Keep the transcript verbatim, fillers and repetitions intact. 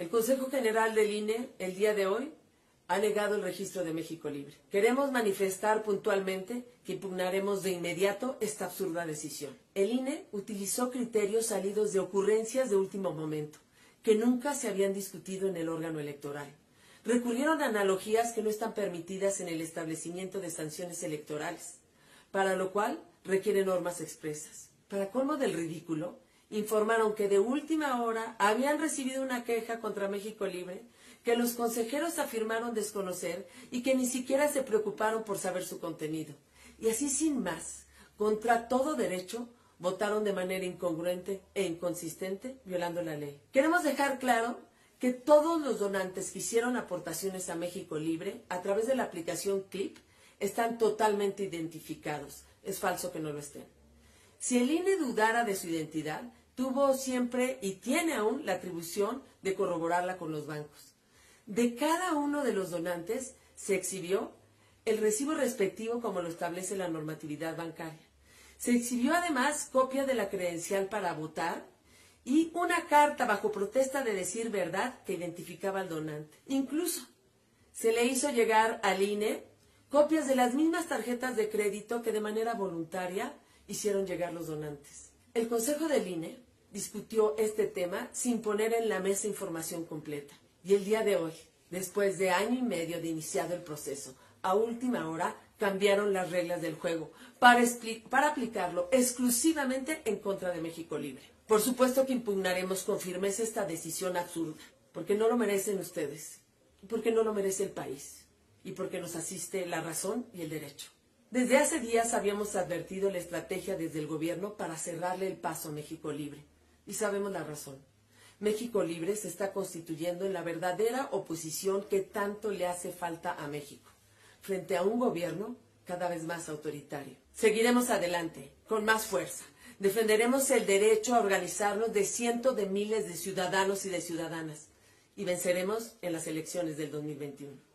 El Consejo General del I N E, el día de hoy, ha negado el registro de México Libre. Queremos manifestar puntualmente que impugnaremos de inmediato esta absurda decisión. El I N E utilizó criterios salidos de ocurrencias de último momento, que nunca se habían discutido en el órgano electoral. Recurrieron a analogías que no están permitidas en el establecimiento de sanciones electorales, para lo cual requiere normas expresas. Para colmo del ridículo, informaron que de última hora habían recibido una queja contra México Libre, que los consejeros afirmaron desconocer y que ni siquiera se preocuparon por saber su contenido. Y así sin más, contra todo derecho, votaron de manera incongruente e inconsistente, violando la ley. Queremos dejar claro que todos los donantes que hicieron aportaciones a México Libre a través de la aplicación Clip están totalmente identificados. Es falso que no lo estén. Si el I N E dudara de su identidad, tuvo siempre y tiene aún la atribución de corroborarla con los bancos. De cada uno de los donantes se exhibió el recibo respectivo como lo establece la normatividad bancaria. Se exhibió además copia de la credencial para votar y una carta bajo protesta de decir verdad que identificaba al donante. Incluso se le hizo llegar al I N E copias de las mismas tarjetas de crédito que de manera voluntaria hicieron llegar los donantes. El Consejo del I N E discutió este tema sin poner en la mesa información completa. Y el día de hoy, después de año y medio de iniciado el proceso, a última hora cambiaron las reglas del juego para, para aplicarlo exclusivamente en contra de México Libre. Por supuesto que impugnaremos con firmeza esta decisión absurda, porque no lo merecen ustedes, porque no lo merece el país, y porque nos asiste la razón y el derecho. Desde hace días habíamos advertido la estrategia desde el gobierno para cerrarle el paso a México Libre, y sabemos la razón. México Libre se está constituyendo en la verdadera oposición que tanto le hace falta a México, frente a un gobierno cada vez más autoritario. Seguiremos adelante, con más fuerza. Defenderemos el derecho a organizarnos de cientos de miles de ciudadanos y de ciudadanas, y venceremos en las elecciones del dos mil veintiuno.